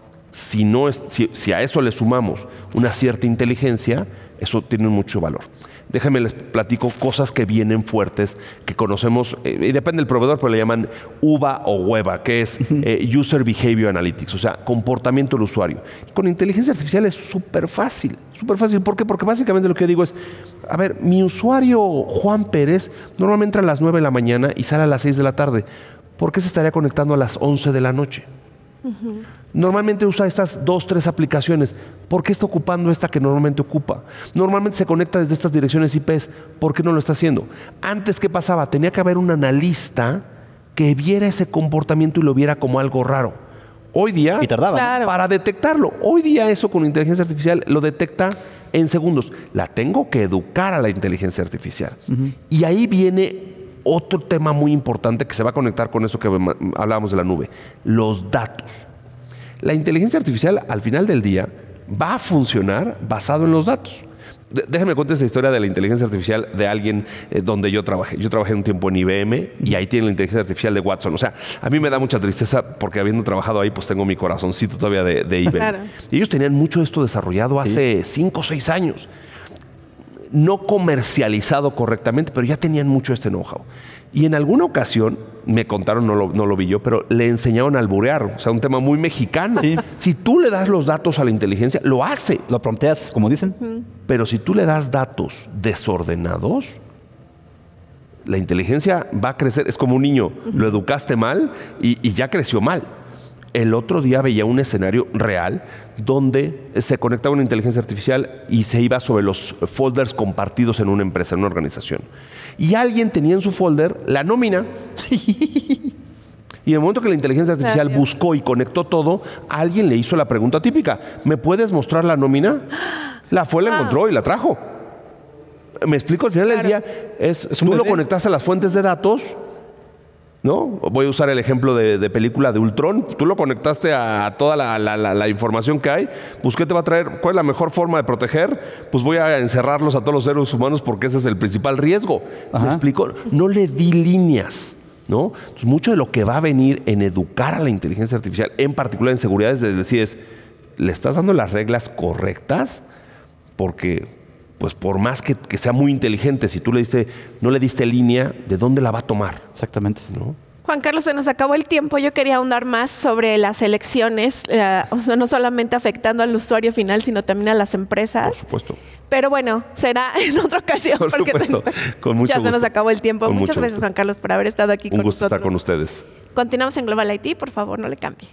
S8: si a eso le sumamos una cierta inteligencia, eso tiene mucho valor. Déjenme les platico cosas que vienen fuertes, que conocemos, y depende del proveedor, pero le llaman UBA o WEBA, que es User Behavior Analytics, o sea, comportamiento del usuario. Y con inteligencia artificial es súper fácil. ¿Por qué? Porque básicamente lo que yo digo es, a ver, mi usuario Juan Pérez normalmente entra a las 9 de la mañana y sale a las 6 de la tarde. ¿Por qué se estaría conectando a las 11 de la noche? Normalmente usa estas 2-3 aplicaciones. ¿Por qué está ocupando esta que normalmente ocupa? Normalmente se conecta desde estas direcciones IPs. ¿Por qué no lo está haciendo? Antes, ¿qué pasaba? Tenía que haber un analista que viera ese comportamiento y lo viera como algo raro. Hoy día,
S1: y tardaba,
S3: claro,
S8: para detectarlo. Hoy día eso con inteligencia artificial lo detecta en segundos. La tengo que educar a la inteligencia artificial. Y ahí viene otro tema muy importante que se va a conectar con eso que hablábamos de la nube, los datos. La inteligencia artificial, al final del día, va a funcionar basado en los datos. Déjame contar esta historia de la inteligencia artificial de alguien donde yo trabajé. Yo trabajé un tiempo en IBM y ahí tiene la inteligencia artificial de Watson. O sea, a mí me da mucha tristeza porque habiendo trabajado ahí, pues tengo mi corazoncito todavía de IBM. Claro. Y ellos tenían mucho esto desarrollado hace 5 o 6 años. No comercializado correctamente, pero ya tenían mucho este know-how. Y en alguna ocasión, me contaron, no lo vi yo, pero le enseñaron a alburear, o sea, un tema muy mexicano. Sí. Si tú le das los datos a la inteligencia, lo hace.
S1: Lo prompteas, como dicen.
S8: Pero si tú le das datos desordenados, la inteligencia va a crecer. Es como un niño, lo educaste mal y ya creció mal. El otro día veía un escenario real donde se conectaba una inteligencia artificial y se iba sobre los folders compartidos en una empresa, en una organización. Y alguien tenía en su folder la nómina. Y en el momento que la inteligencia artificial buscó y conectó todo, alguien le hizo la pregunta típica: ¿me puedes mostrar la nómina? La fue, la encontró y la trajo. Me explico, al final del día, tú lo conectaste a las fuentes de datos, ¿no? Voy a usar el ejemplo de película de Ultron. Tú lo conectaste a toda la información que hay. Pues, ¿qué te va a traer? ¿Cuál es la mejor forma de proteger? Pues voy a encerrarlos a todos los seres humanos porque ese es el principal riesgo. ¿Me explico? No le di líneas, ¿no? Entonces, mucho de lo que va a venir en educar a la inteligencia artificial, en particular en seguridad, es decir, ¿le estás dando las reglas correctas? Porque, pues por más que sea muy inteligente, si tú no le diste línea, ¿de dónde la va a tomar?
S1: Exactamente.
S8: ¿No?
S3: Juan Carlos, se nos acabó el tiempo. Yo quería ahondar más sobre las elecciones, o sea, no solamente afectando al usuario final, sino también a las empresas.
S8: Por supuesto.
S3: Pero bueno, será en otra ocasión.
S8: Por supuesto, con mucho gusto.
S3: Ya se nos acabó el tiempo. Muchas gracias, Juan Carlos, por haber estado aquí con nosotros.
S8: Un gusto estar con ustedes.
S3: Continuamos en Global IT, por favor, no le cambie.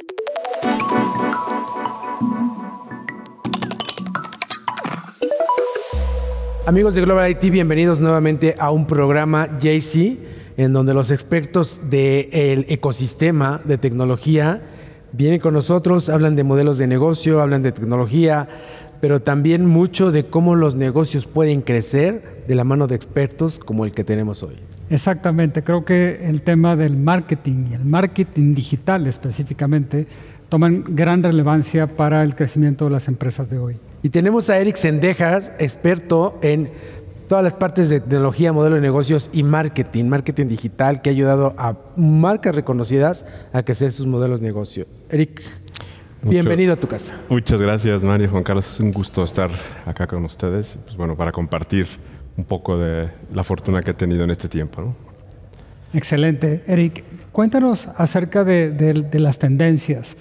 S6: Amigos de Global IT, bienvenidos nuevamente a un programa JC, en donde los expertos del ecosistema de tecnología vienen con nosotros, hablan de modelos de negocio, hablan de tecnología, pero también mucho de cómo los negocios pueden crecer de la mano de expertos como el que tenemos hoy.
S9: Exactamente, creo que el tema del marketing y el marketing digital específicamente toman gran relevancia para el crecimiento de las empresas de hoy.
S6: Y tenemos a Eric Sendejas, experto en todas las partes de tecnología, modelo de negocios y marketing digital, que ha ayudado a marcas reconocidas a crecer sus modelos de negocio. Eric, bienvenido a tu casa.
S10: Muchas gracias, Mario, Juan Carlos. Es un gusto estar acá con ustedes, pues bueno, para compartir un poco de la fortuna que he tenido en este tiempo, ¿no?
S9: Excelente. Eric, cuéntanos acerca de las tendencias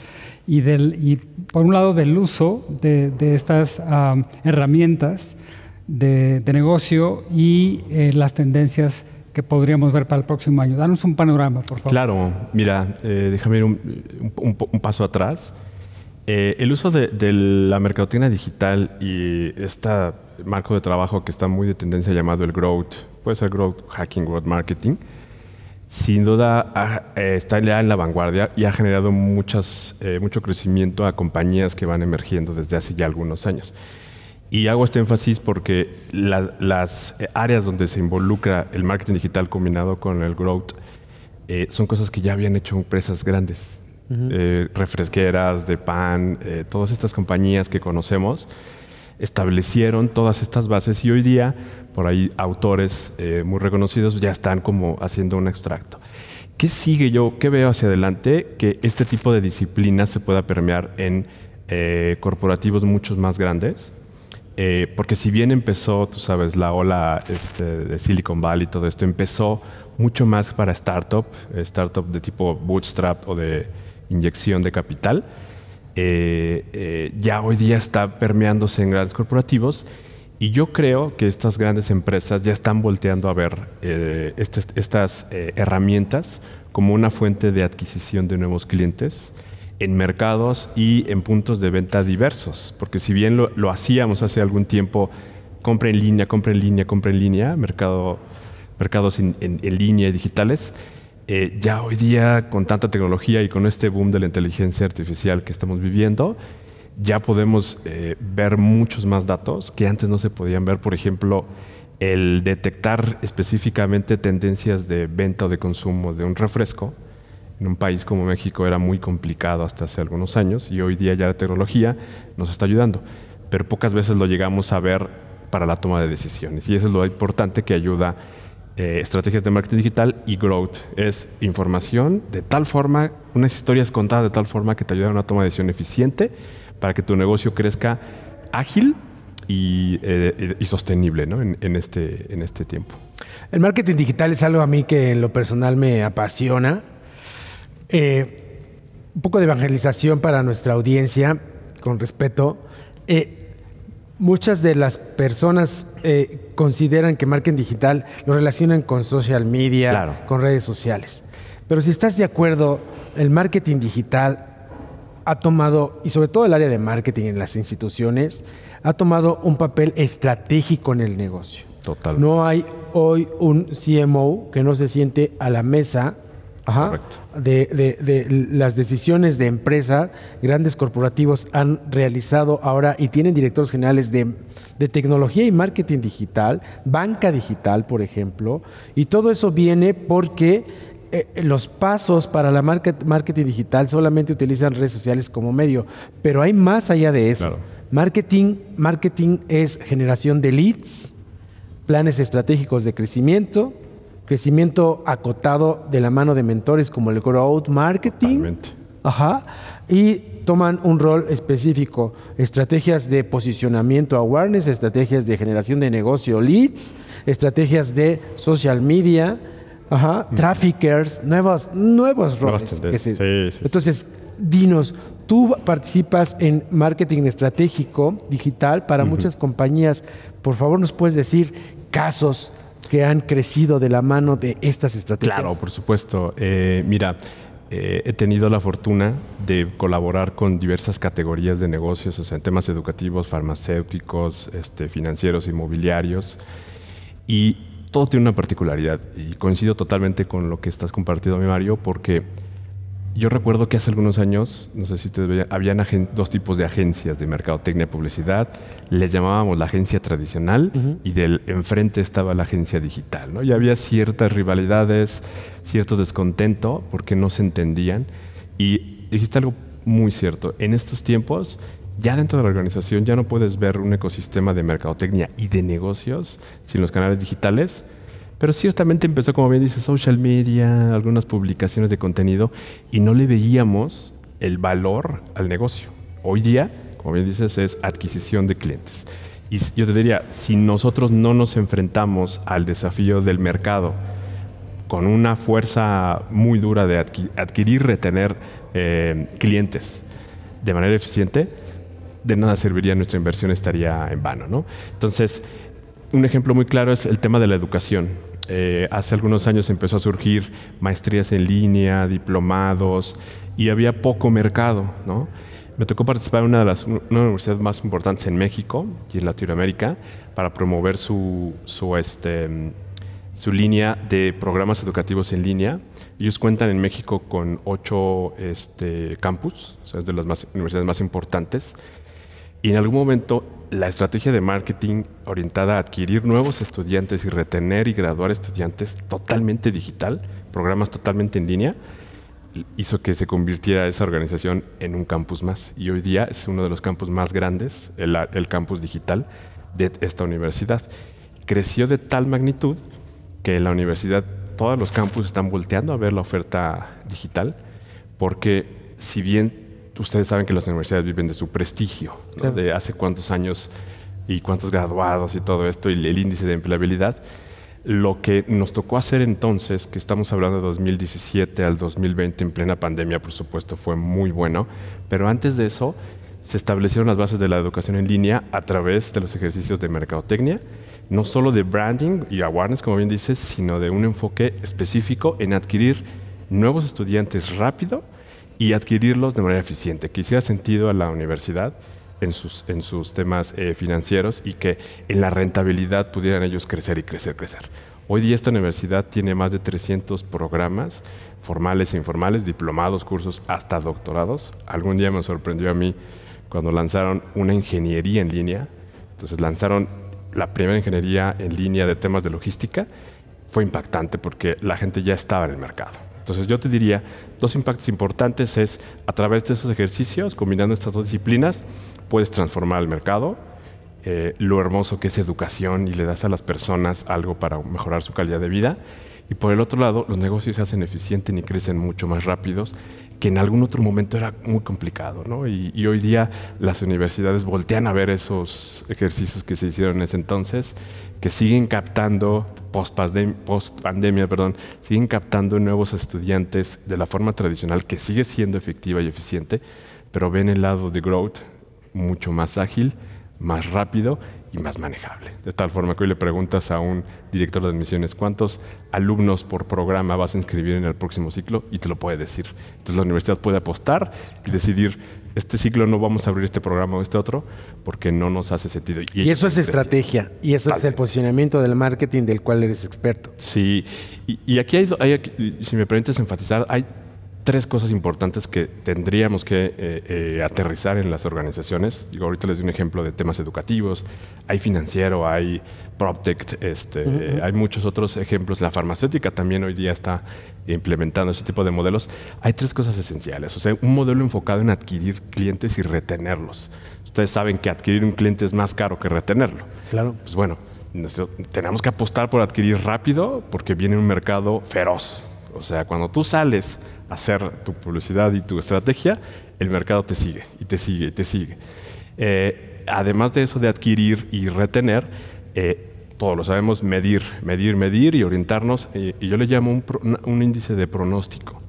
S9: y por un lado del uso de estas herramientas de negocio y las tendencias que podríamos ver para el próximo año. Danos un panorama, por favor.
S10: Claro, mira, déjame ir un paso atrás. El uso de la mercadotecnia digital y este marco de trabajo que está muy de tendencia llamado el growth, puede ser growth hacking, growth marketing, sin duda está ya en la vanguardia y ha generado mucho crecimiento a compañías que van emergiendo desde hace ya algunos años. Y hago este énfasis porque las áreas donde se involucra el marketing digital combinado con el growth son cosas que ya habían hecho empresas grandes. Refresqueras, de pan, todas estas compañías que conocemos establecieron todas estas bases y hoy día por ahí autores muy reconocidos ya están como haciendo un extracto. ¿Qué sigue yo? ¿Qué veo hacia adelante? Que este tipo de disciplinas se pueda permear en corporativos muchos más grandes. Porque si bien empezó, tú sabes, la ola de Silicon Valley, todo esto empezó mucho más para startup de tipo bootstrap o de inyección de capital, ya hoy día está permeándose en grandes corporativos y yo creo que estas grandes empresas ya están volteando a ver estas herramientas como una fuente de adquisición de nuevos clientes en mercados y en puntos de venta diversos, porque si bien lo hacíamos hace algún tiempo, compra en línea, mercados en línea y digitales, ya hoy día con tanta tecnología y con este boom de la inteligencia artificial que estamos viviendo, ya podemos ver muchos más datos que antes no se podían ver. Por ejemplo, el detectar específicamente tendencias de venta o de consumo de un refresco en un país como México era muy complicado hasta hace algunos años y hoy día ya la tecnología nos está ayudando, pero pocas veces lo llegamos a ver para la toma de decisiones y eso es lo importante que ayuda estrategias de marketing digital y growth. Es información de tal forma, unas historias contadas de tal forma que te ayudan a una toma de decisión eficiente para que tu negocio crezca ágil y sostenible, ¿no? en este tiempo.
S6: El marketing digital es algo a mí que en lo personal me apasiona. Un poco de evangelización para nuestra audiencia, con respeto. Muchas de las personas consideran que marketing digital lo relacionan con social media,
S10: claro,
S6: con redes sociales. Pero si estás de acuerdo, el marketing digital ha tomado, y sobre todo el área de marketing en las instituciones, ha tomado un papel estratégico en el negocio.
S10: Total.
S6: No hay hoy un CMO que no se siente a la mesa de las decisiones de empresa. Grandes corporativos han realizado ahora y tienen directores generales de tecnología y marketing digital, banca digital, por ejemplo, y todo eso viene porque los pasos para la marketing digital solamente utilizan redes sociales como medio, pero hay más allá de eso. Claro. Marketing es generación de leads, planes estratégicos de crecimiento acotado de la mano de mentores como el growth marketing.
S10: Totalmente.
S6: Y toman un rol específico, estrategias de posicionamiento awareness, estrategias de generación de negocio leads, estrategias de social media, traffickers, nuevos roles. Entonces, dinos, tú participas en marketing estratégico digital para muchas compañías. Por favor, ¿nos puedes decir casos que han crecido de la mano de estas estrategias?
S10: Claro, por supuesto. Mira, he tenido la fortuna de colaborar con diversas categorías de negocios, o sea, en temas educativos, farmacéuticos, financieros, inmobiliarios, y todo tiene una particularidad, y coincido totalmente con lo que estás compartiendo, mi Mario, porque yo recuerdo que hace algunos años, no sé si ustedes veían, habían dos tipos de agencias de mercadotecnia y publicidad. Les llamábamos la agencia tradicional y del enfrente estaba la agencia digital, ¿no? Y había ciertas rivalidades, cierto descontento porque no se entendían. Y dijiste algo muy cierto. En estos tiempos, ya dentro de la organización ya no puedes ver un ecosistema de mercadotecnia y de negocios sin los canales digitales. Pero ciertamente empezó, como bien dice, social media, algunas publicaciones de contenido y no le veíamos el valor al negocio. Hoy día, como bien dices, es adquisición de clientes. Y yo te diría, si nosotros no nos enfrentamos al desafío del mercado con una fuerza muy dura de adquirir, retener clientes de manera eficiente, de nada serviría, nuestra inversión estaría en vano, ¿no? Entonces, un ejemplo muy claro es el tema de la educación. Hace algunos años empezó a surgir maestrías en línea, diplomados, y había poco mercado, ¿no? Me tocó participar en una de las universidades más importantes en México y en Latinoamérica para promover su línea de programas educativos en línea. Ellos cuentan en México con 8 campus, o sea, es de las universidades más importantes. Y en algún momento la estrategia de marketing orientada a adquirir nuevos estudiantes y retener y graduar estudiantes totalmente digital, programas totalmente en línea, hizo que se convirtiera esa organización en un campus más. Y hoy día es uno de los campus más grandes, el campus digital de esta universidad. Creció de tal magnitud que en la universidad todos los campus están volteando a ver la oferta digital, porque si bien ustedes saben que las universidades viven de su prestigio, ¿no? Claro. De hace cuántos años y cuántos graduados y todo esto, y el índice de empleabilidad. Lo que nos tocó hacer entonces, que estamos hablando de 2017 al 2020, en plena pandemia, por supuesto, fue muy bueno, pero antes de eso se establecieron las bases de la educación en línea a través de los ejercicios de mercadotecnia, no solo de branding y awareness, como bien dices, sino de un enfoque específico en adquirir nuevos estudiantes rápido y adquirirlos de manera eficiente, que hiciera sentido a la universidad en sus temas financieros y que en la rentabilidad pudieran ellos crecer y crecer. Hoy día esta universidad tiene más de 300 programas formales e informales, diplomados, cursos, hasta doctorados. Algún día me sorprendió a mí cuando lanzaron una ingeniería en línea. Entonces lanzaron la primera ingeniería en línea de temas de logística, fue impactante porque la gente ya estaba en el mercado. Entonces yo te diría, 2 impactos importantes es, a través de esos ejercicios, combinando estas 2 disciplinas, puedes transformar el mercado, lo hermoso que es educación y le das a las personas algo para mejorar su calidad de vida. Y por el otro lado, los negocios se hacen eficientes y crecen mucho más rápidos, que en algún otro momento era muy complicado, ¿no? Y hoy día las universidades voltean a ver esos ejercicios que se hicieron en ese entonces, que siguen captando, post-pandemia, siguen captando nuevos estudiantes de la forma tradicional, que sigue siendo efectiva y eficiente, pero ven el lado de growth mucho más ágil, más rápido y más manejable. De tal forma que hoy le preguntas a un director de admisiones cuántos alumnos por programa vas a inscribir en el próximo ciclo y te lo puede decir. Entonces la universidad puede apostar y decidir, este ciclo no vamos a abrir este programa o este otro porque no nos hace sentido.
S6: Y eso es estrategia y eso es el posicionamiento del marketing del cual eres experto.
S10: Sí, y aquí si me permites enfatizar, hay 3 cosas importantes que tendríamos que aterrizar en las organizaciones. Digo, ahorita les doy un ejemplo de temas educativos, hay financiero, hay PropTech, hay muchos otros ejemplos. La farmacéutica también hoy día está implementando ese tipo de modelos. Hay 3 cosas esenciales. O sea, un modelo enfocado en adquirir clientes y retenerlos. Ustedes saben que adquirir un cliente es más caro que retenerlo.
S6: Claro.
S10: Pues bueno, tenemos que apostar por adquirir rápido porque viene un mercado feroz. O sea, cuando tú sales a hacer tu publicidad y tu estrategia, el mercado te sigue y te sigue y te sigue. Además de eso de adquirir y retener, todos lo sabemos, medir y orientarnos. Y yo le llamo un índice de pronóstico.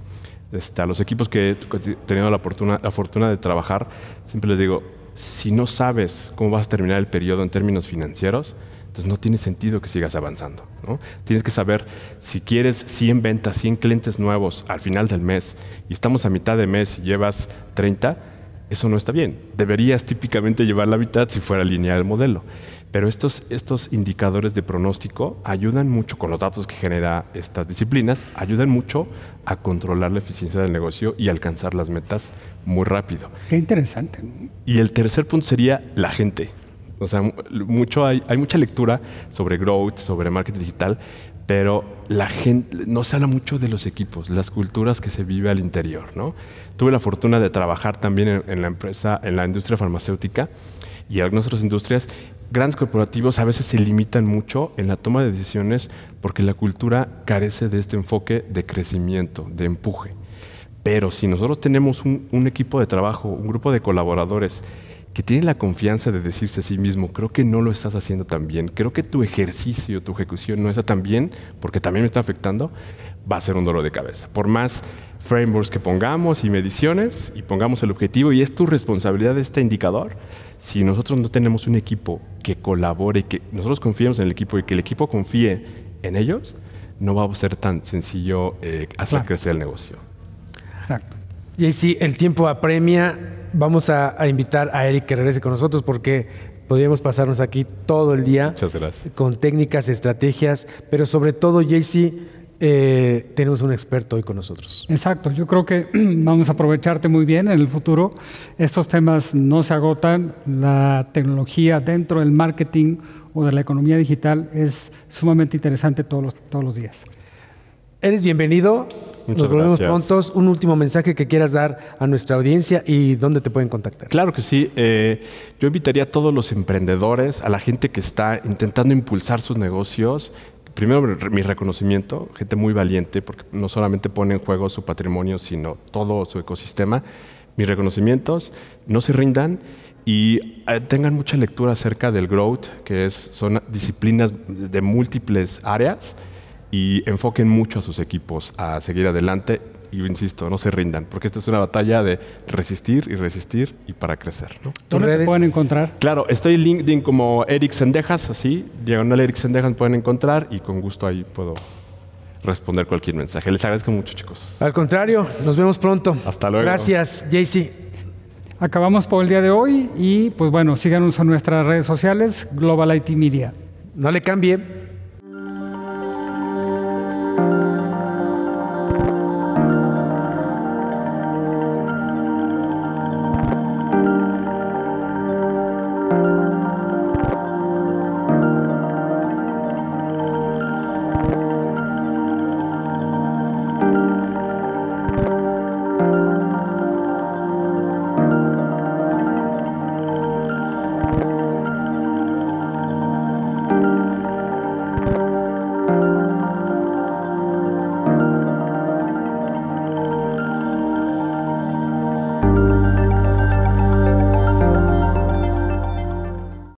S10: A los equipos que he tenido la fortuna de trabajar, siempre les digo, si no sabes cómo vas a terminar el periodo en términos financieros, entonces no tiene sentido que sigas avanzando, ¿no? Tienes que saber, si quieres 100 ventas, 100 clientes nuevos al final del mes y estamos a mitad de mes y llevas 30, eso no está bien. Deberías típicamente llevar la mitad si fuera lineal el modelo. Pero estos indicadores de pronóstico ayudan mucho, con los datos que genera estas disciplinas, ayudan mucho a controlar la eficiencia del negocio y alcanzar las metas muy rápido.
S9: Qué interesante.
S10: Y el tercer punto sería la gente. O sea, hay mucha lectura sobre growth, sobre marketing digital, pero la gente, no se habla mucho de los equipos, las culturas que se vive al interior, ¿no? Tuve la fortuna de trabajar también en la industria farmacéutica y en algunas otras industrias. Grandes corporativos a veces se limitan mucho en la toma de decisiones porque la cultura carece de este enfoque de crecimiento, de empuje. Pero si nosotros tenemos un equipo de trabajo, un grupo de colaboradores que tiene la confianza de decirse a sí mismo, creo que no lo estás haciendo tan bien, creo que tu ejercicio, tu ejecución no está tan bien porque también me está afectando, va a ser un dolor de cabeza. Por más frameworks que pongamos y mediciones y pongamos el objetivo y es tu responsabilidad este indicador, si nosotros no tenemos un equipo que colabore, que nosotros confiemos en el equipo y que el equipo confíe en ellos, no va a ser tan sencillo hacer crecer el negocio.
S9: Exacto.
S6: JC, el tiempo apremia. Vamos a invitar a Eric que regrese con nosotros porque podríamos pasarnos aquí todo el día.
S10: Muchas gracias.
S6: Con técnicas, estrategias, pero sobre todo, JC, tenemos un experto hoy con nosotros.
S9: Exacto, yo creo que vamos a aprovecharte muy bien en el futuro. Estos temas no se agotan. La tecnología dentro del marketing o de la economía digital es sumamente interesante todos los días.
S6: Eres bienvenido.
S10: Muchas
S6: Nos volvemos
S10: gracias.
S6: prontos. Un último mensaje que quieras dar a nuestra audiencia y dónde te pueden contactar.
S10: Claro que sí. Yo invitaría a todos los emprendedores, a la gente que está intentando impulsar sus negocios. Primero, mi reconocimiento, gente muy valiente, porque no solamente pone en juego su patrimonio, sino todo su ecosistema. Mis reconocimientos, no se rindan y tengan mucha lectura acerca del growth, que son disciplinas de múltiples áreas, y enfoquen mucho a sus equipos a seguir adelante. Y yo insisto, no se rindan, porque esta es una batalla de resistir y para crecer, ¿no?
S9: ¿Dónde te pueden encontrar?
S10: Claro, estoy en LinkedIn como Eric Sendejas, así, diagonal Eric Sendejas me pueden encontrar y con gusto ahí puedo responder cualquier mensaje. Les agradezco mucho, chicos.
S6: Al contrario, nos vemos pronto.
S10: Hasta luego.
S6: Gracias, JC.
S9: Acabamos por el día de hoy y pues bueno, síganos en nuestras redes sociales, Global IT Media.
S6: No le cambie.